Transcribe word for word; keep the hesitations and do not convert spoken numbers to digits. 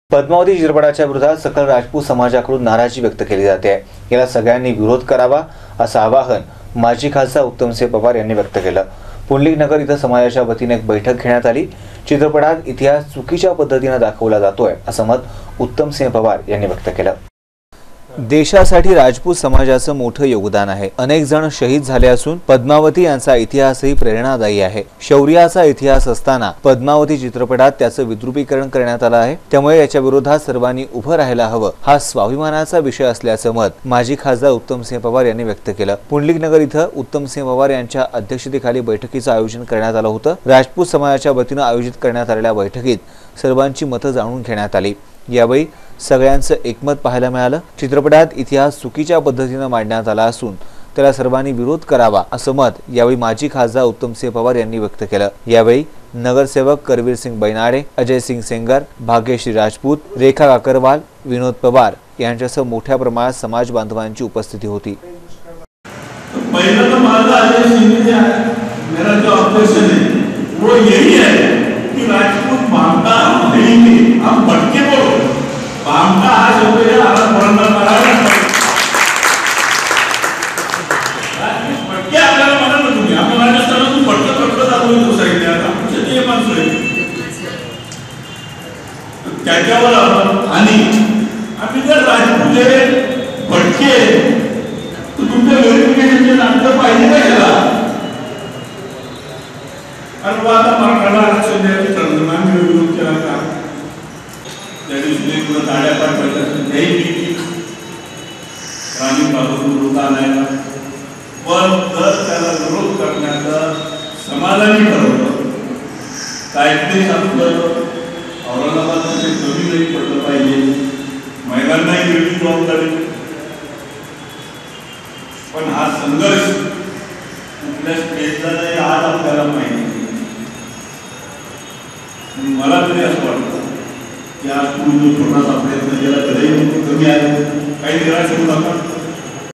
पद्मावती चित्रपटाच्या विरोधात सकल राजपूत समाजाकडून नाराजी व्यक्त केली जाते आहे। याला सगळ्यांनी विरोध करावा असं आवाहन माजी खासदार उत्तमसिंह पवार यांनी व्यक्त केलं। पुंडलिक नगर इथं समाजाच्या वतीने एक बैठक घेण्यात आली। चित्रपटात इतिहास चुकीच्या पद्धतीने दाखवला जातोय असं मत उत्तमसिंह पवार यांनी व्यक्त केलं। देशासाठी राजपूत समाजाचं मोठं योगदान आहे। अनेक जण शहीद झाले असून पद्मावती यांचा इतिहासही प्रेरणादायी आहे। शौर्याचा इतिहास असताना पद्मावती चित्रपटात त्याचं विद्रुपीकरण करण्यात आलं आहे। त्यामुळे याच्या विरोधात सर्वांनी उभं राहायला हवं हा स्वाभिमानाचा विषय असल्याचं मत माजी खासदार उत्तमसिंह पवार यांनी व्यक्त केलं। पुंडलिक नगर इथं उत्तमसिंह पवार यांच्या अध्यक्षतेखाली बैठकीचं आयोजन करण्यात आलं होतं। राजपूत समाजाच्या वतीने आयोजित करण्यात आलेल्या बैठकीत सर्वांची मतं जाणून घेण्यात आली। यावेळी सगळ्यांचं एकमत पाहायला मिळालं। चित्रपटात इतिहास चुकीच्या पद्धतीने मांडण्यात आला असून त्याला सर्वांनी विरोध करावा असं मत यावेळी माजी खासदार उत्तमसिंह पवार यांनी व्यक्त केलं। यावेळी नगरसेवक करवीर सिंग बैनाडे, अजय सिंग सेंगर, भाग्यश्री राजपूत, रेखा काकरवाल, विनोद पवार यांच्यासह मोठ्या प्रमाणात समाज बांधवांची उपस्थिती होती। पहिला तो माझा अजय सिंग ने मेरा जो ऑब्जेक्शन है वो यही है कि राजपूत मानता नहीं, हम भटके बोलो बामटा हा शब्द या आला बोलना करायला भटके आपल्याला म्हणा ना तुम्ही आपण राजस्थानातून भटकत भटकत आलो तो साईडने आता तुमचे ते माणसं त्याच्यावर आणि आम्ही जर राजपूत हे भटके तर तुमच्या व्हेरिफिकेशनचे नाटक पाहिजे का याला आणि आता मराठा आरक्षण द्यायचं ठरलं आम्ही विरोध केला का त्या दिवशी तुला गाड्या पाठवायच्या नाही पासून विरोध आणायला पण जर त्याला विरोध करण्याचं समाजाने ठरवलं काहीतरी सांगतं औरंगाबादमध्ये कमी नाही पडलं पाहिजे महिलांनाही वेगळी जबाबदारी पण हा संघर्ष कुठल्या स्टेजला नाही आज आपल्याला माहिती मला तरी असं वाटतं की आज तुम्ही जो छोटासा प्रयत्न केला तरी कमी आहे काही निराश होऊ नका।